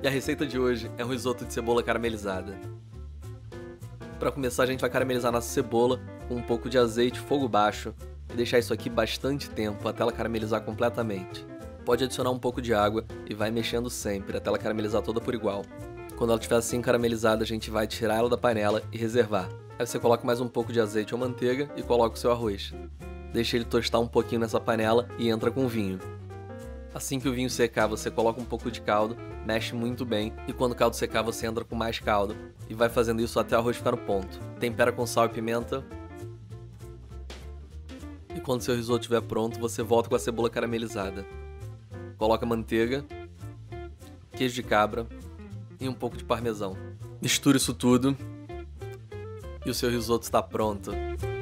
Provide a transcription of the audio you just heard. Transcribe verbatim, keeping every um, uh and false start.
E a receita de hoje é um risoto de cebola caramelizada. Para começar, a gente vai caramelizar nossa cebola com um pouco de azeite, fogo baixo, e deixar isso aqui bastante tempo até ela caramelizar completamente. Pode adicionar um pouco de água e vai mexendo sempre até ela caramelizar toda por igual. Quando ela estiver assim caramelizada, a gente vai tirar ela da panela e reservar. Aí você coloca mais um pouco de azeite ou manteiga e coloca o seu arroz. Deixa ele tostar um pouquinho nessa panela e entra com o vinho. Assim que o vinho secar, você coloca um pouco de caldo, mexe muito bem, e quando o caldo secar, você entra com mais caldo e vai fazendo isso até o arroz ficar no ponto. Tempera com sal e pimenta. E quando seu risoto estiver pronto, você volta com a cebola caramelizada. Coloca manteiga, queijo de cabra e um pouco de parmesão. Mistura isso tudo e o seu risoto está pronto.